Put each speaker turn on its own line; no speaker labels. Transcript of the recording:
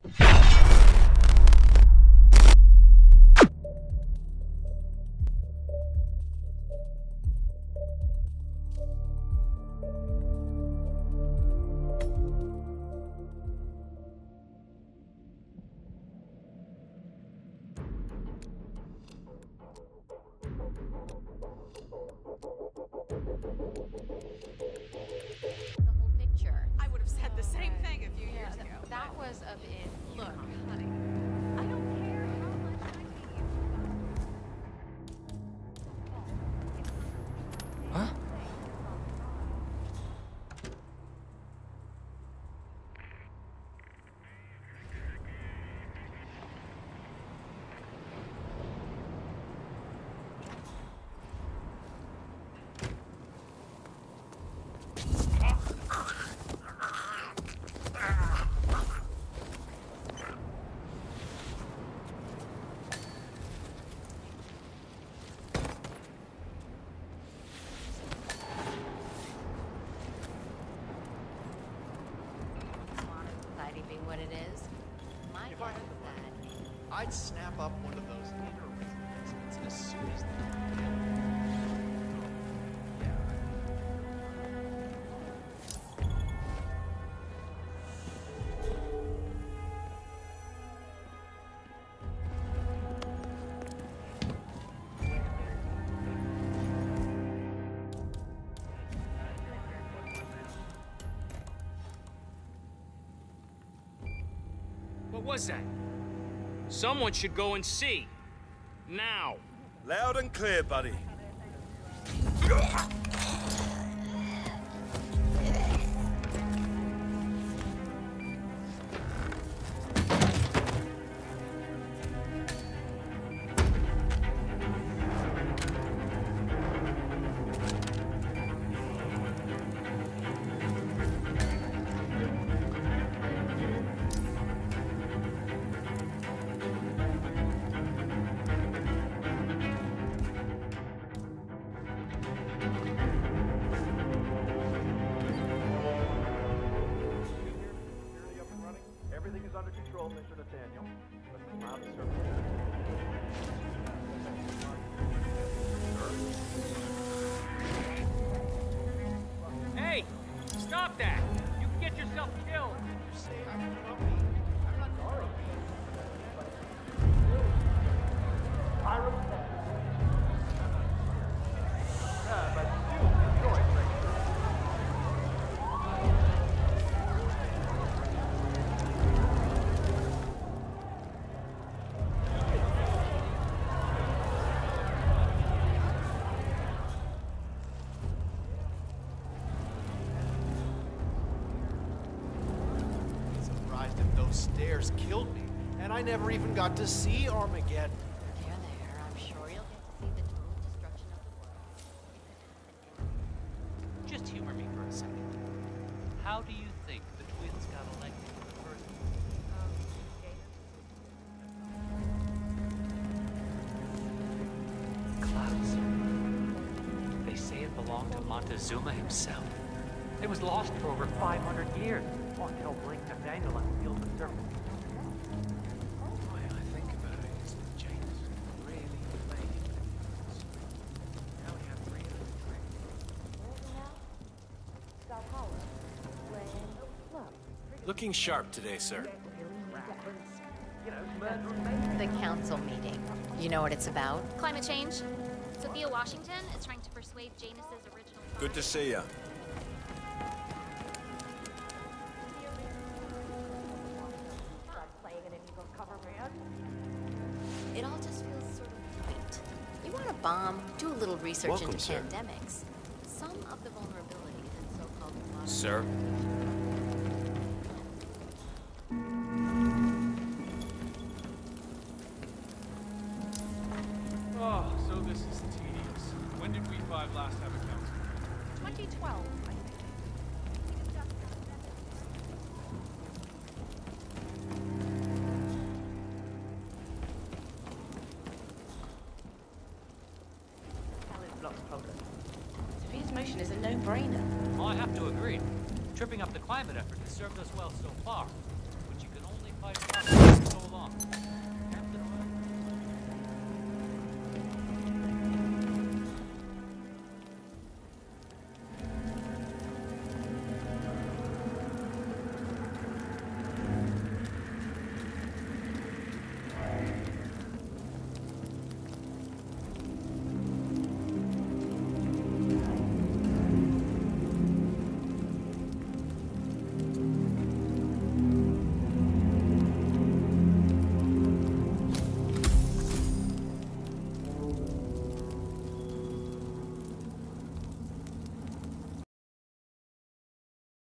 What it is? My
If I
guess
had the
is
money,
that
I'd snap up one of those inner residents as soon as they
What was that? Someone should go and see. Now.
Loud and clear, buddy.
Hey! Stop that! You can get yourself killed!
You say I'm grumpy. I'm not sorry. Surprised if those stairs killed me, and I never even got to see Armageddon.
they're there. I'm sure you'll get to see the total destruction of the world.
Just humor me for a second. How do you think the twins got elected in the first place? Clouds. They say it belonged to Montezuma himself. It was lost for over 500 years. Oh, you don't blink Nathaniel and feel the surface.
The way I think about it is that James really made a difference. Now we have 300
Looking sharp today, sir.
The council meeting. You know what it's about?
Climate change. Sophia Washington is trying to persuade Janus's original...
Good to see ya.
It all just feels sort of light. You want to bomb, do a little research
Welcome,
into
sir.
pandemics. Some of the vulnerabilities in so-called...
Sir?
Oh, so this is tedious. When did we five last have a council?
2012, I think.
Sophia's motion is a no-brainer.
I have to agree. Tripping up the climate effort has served us well so far.